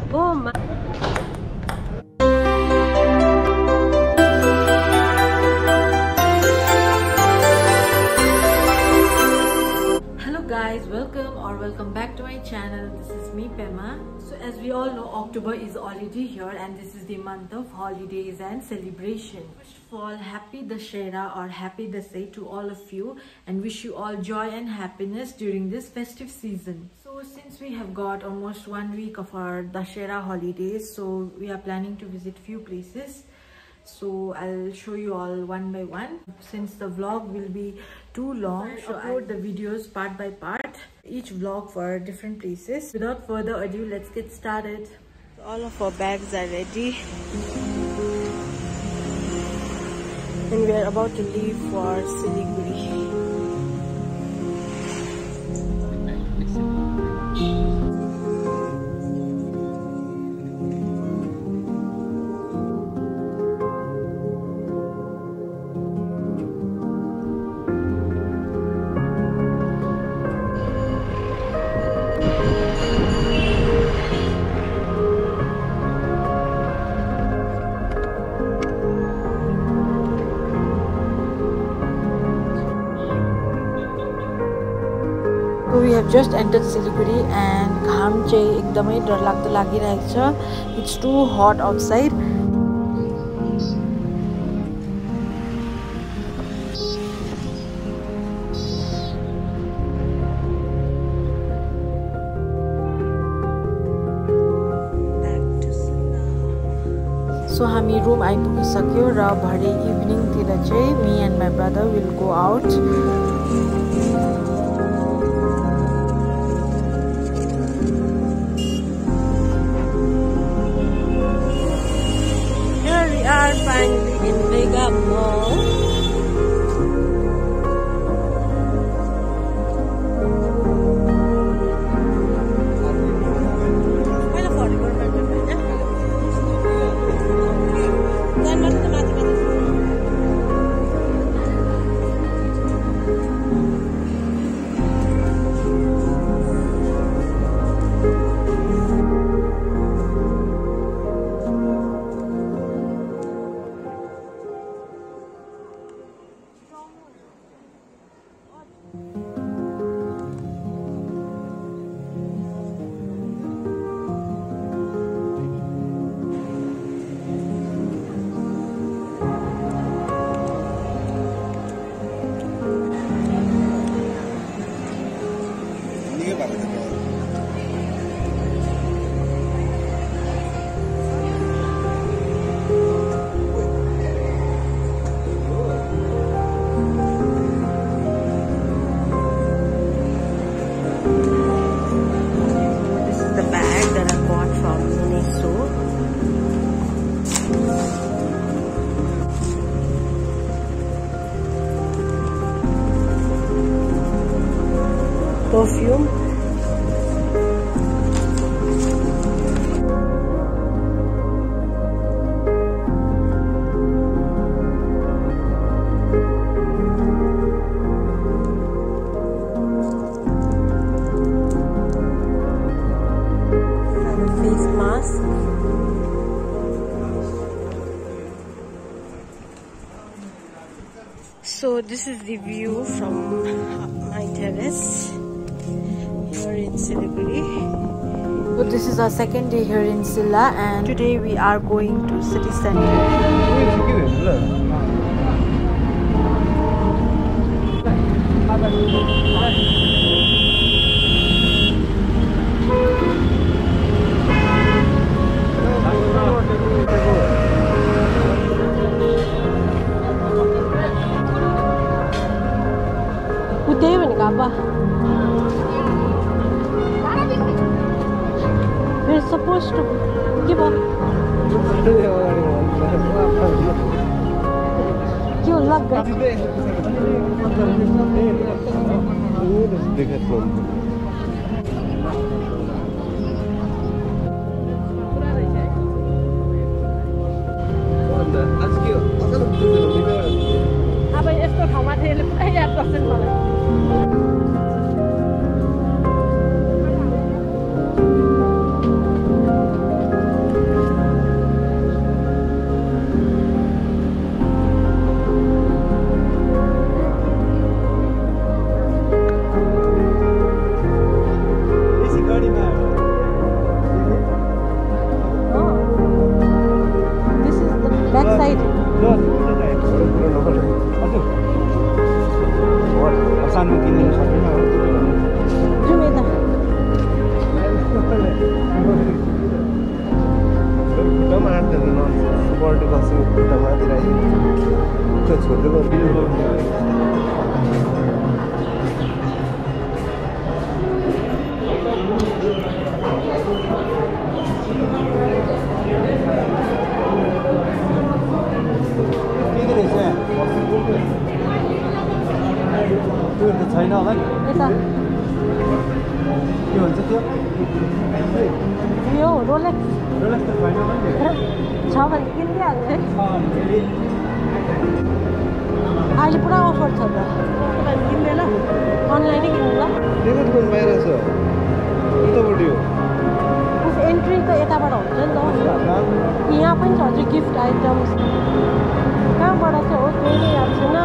Oh my. Hello guys, welcome back to my channel. This is me, Pema. So as we all know, October is already here and this is the month of holidays and celebration. First of all, happy DUSSHERA or happy Dussehra to all of you, and wish you all joy and happiness during this festive season. So since we have got almost 1 week of our DUSSHERA holidays, so we are planning to visit few places. So I'll show you all one by one. Since the vlog will be too long, so I'll upload the videos part by part, each vlog for different places. Without further ado, let's get started. All of our bags are ready and we are about to leave for Siliguri. We have just entered Siliguri and घाम चाहिँ एकदमै डरलाग्दो लागिरहेको छ. It's too hot outside. So हामी room आइपुगिसक्यो र भरे इभिनिङतिर चाहिँ me and my brother will go out. Finally in Vega Mall. Perfume. And a face mask. So this is the view from my terrace in Siliguri. So this is our second day here in Silla and today we are going to city center. We're supposed to give up. क्यों लग गए? अब यस्तो ठाउँमा चाहिँ यसले पुरै याद गर्छ नि मलाई. छैन होला नि यता के भन्छ त्यो यो रोलेक्स रोलेक्स त छैन होला नि छ भने किनिहाल्ने अहिले पुरा अफर छ त किन्दैन अनलाइनै किन्नु ल त्यो दुकान बाहिर छ उतापट्टि हो एन्ट्री त यताबाट हुन्छ नि त यहाँ पनि छ अझै गिफ्ट आइटम्स कहाँबाट चाहिँ हो त्यही नै याद छैन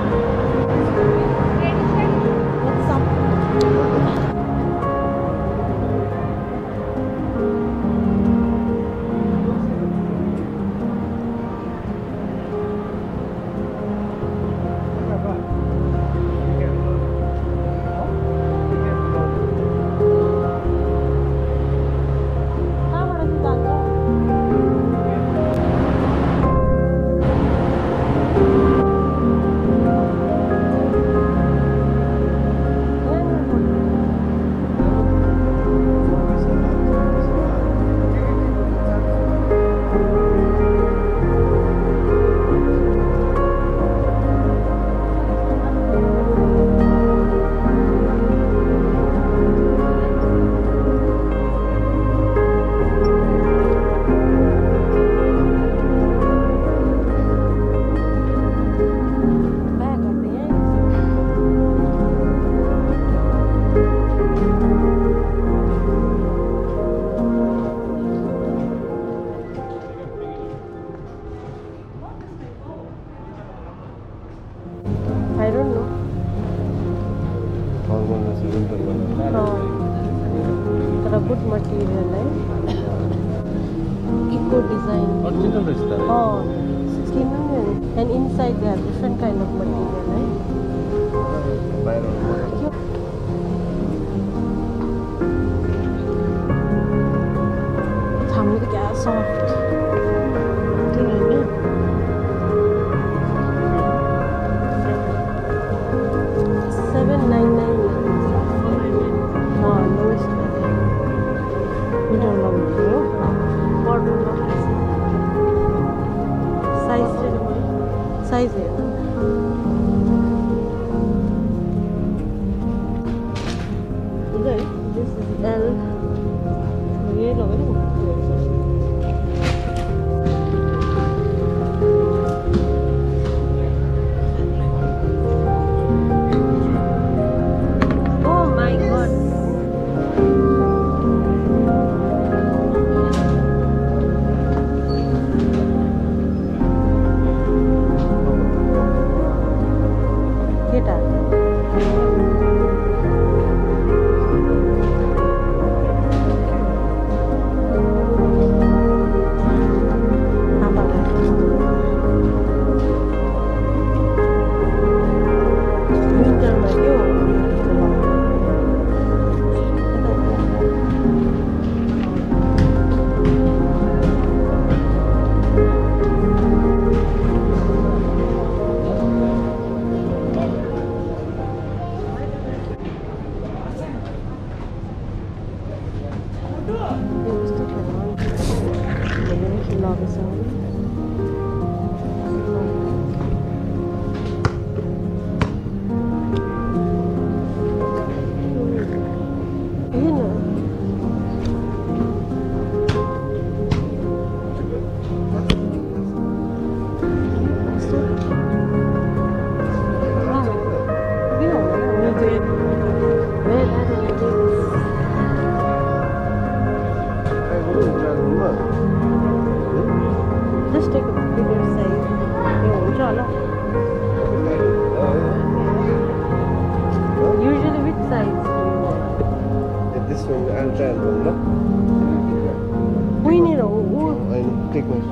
I don't know. But a good material, right? Eco design. Oh, skin and inside they have different kind of material, right? Soft. 799. Lowest value. We don't know. What size? Size. This is L. Just take a bigger size. Usually which size do you want? This one, I'll try one, no? We need a I'll take one.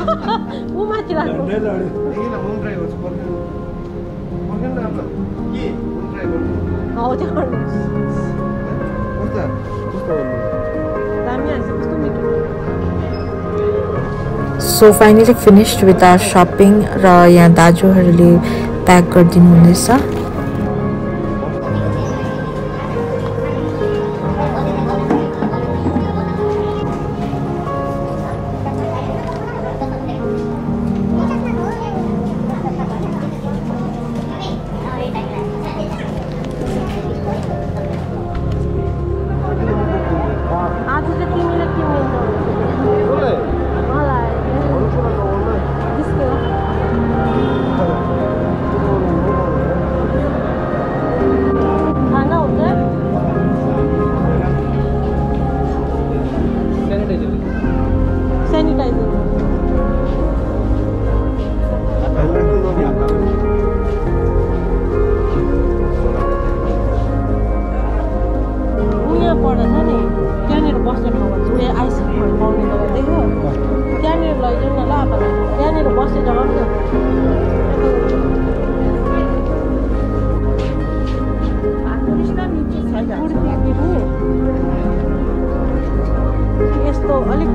ऊ माथि राख्नु किन home drive होस् पर्खिनु न अब के home drive गर्नु हो त्यो गर्नु कस्तो कस्तो दामी हाल्छ कस्तो मिठो So finally finished with our shopping र यहाँ दाजुहरूले प्याक गरिदिनु हुँदैछ आज चाहिँ तिमीले के मन मलाई त्यसको खाना हुन्छ सेनिटाइजर उहाँ पर्दा छ नि त्यहाँनिर बस्ने ठाउँमा चाहिँ उयो आइसक्रिमहरू पाउने जग्गा देख्यो त्यहाँनिर लैजाउँ न ल आपालाई त्यहाँनिर बस्ने जग्गा पनि यस्तो अलिक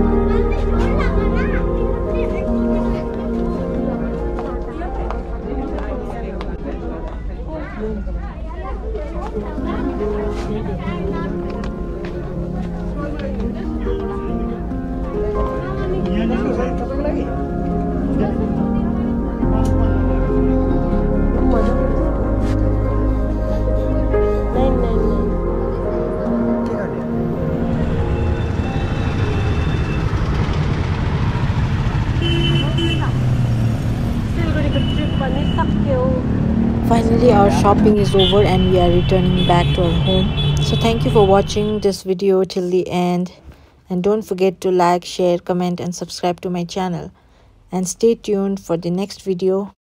Finally our shopping is over and we are returning back to our home. So thank you for watching this video till the end, and don't forget to like, share, comment and subscribe to my channel, and stay tuned for the next video.